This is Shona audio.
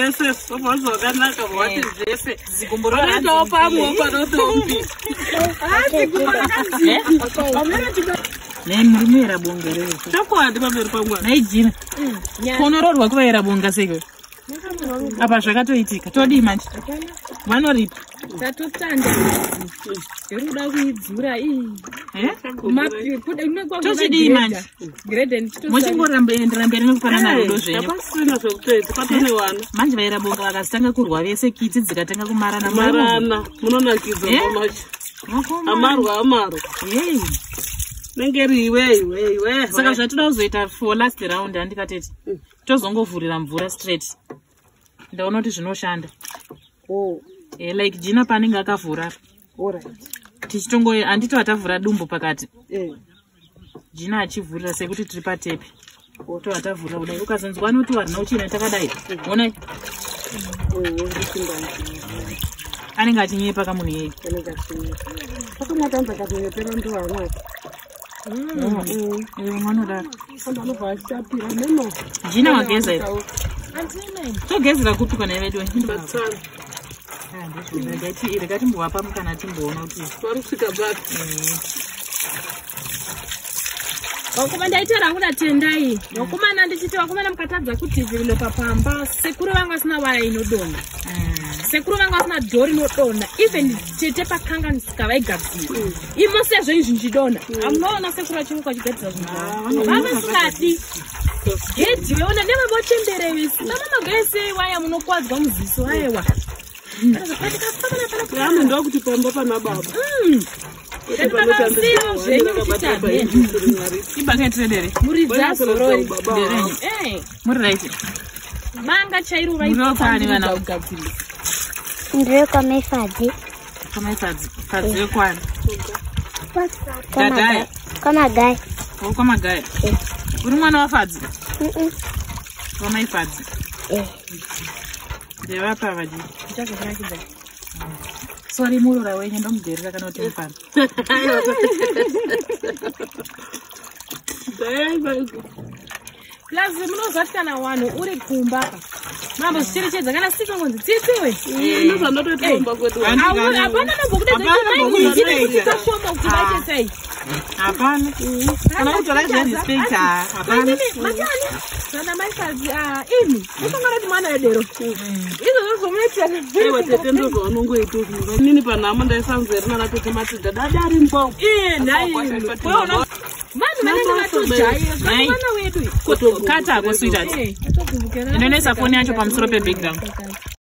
zvese zvakanaka wati zvese zigumbura ndo pamwe panotombi nei murimera bongerero chokwadi pamberi pangwa nei jina konororwa kuvaira bonga seko apa zvakatoitika todi manje vanoripa tatotanda ruda kuidzura tochidii manje muchingorambira mberi nekufanana rudo zvenyu apasina zvekutoita patone wana manje vaira bonga vakatanga kurwa vese kiti dzikatanga kumarana munonakidza pamacho amarwa nengeri iwe saka zvatoda kuzoita for last round handikateti tozongovhurira mvura straight ndaona kuti zvinoshanda like jina paanenge akavhura tichitongo handito atavhura dumbu pakati jina achivhurira sekuti tiri patepe to atavhura kudai ukazonzwa anoti warina uchina takadai onai anenge achinyepa kamunhu yei mwanodaro jina wageza here togezera kupi kana ivedu rekatimboapa kana timboona kuti warusvika baki vakoma ndaita rangu datendai vakomana ndichiti vakomana mukatadza kuti zvino papamba sekuru vangu vasina waya inodonha sekuru vangu vasina dhori inodonha even chete pakanganisika vaigadzira imo sezvo izvinjidonha amunoona sekuru vachimuka vachigadzira zvinhu vavasingadi gedzi veona nevavotenderevisi namamagaisei waya munokwadzwa muziso aiwa yani ndokuti pamba pana baba manga chairuva ndiri kwamaifadzi fadzi yekwani kwamagaya kwamagaya uri mwana wafadzi wamaifadzi ndevapa vadii sori murora wenyu ndomugerera kana kuti mufana plazi munozvati kana wanhu uri kumba mambo zvicherechedza kana sitongonzi tsitsiwe hapana nambokudezashomba kuti vaite sei hapana kana kutora zverespecta hapana kana maifadzi imi usongana kuti mwana wedero izvo zvomunoitira nini panhamo ndaisanzerina natete matidha dada ari mbao vanhu vanenge vatojaira mwana wedu kata ako sweetheart inonoisa foni yacho pamusoro pebackground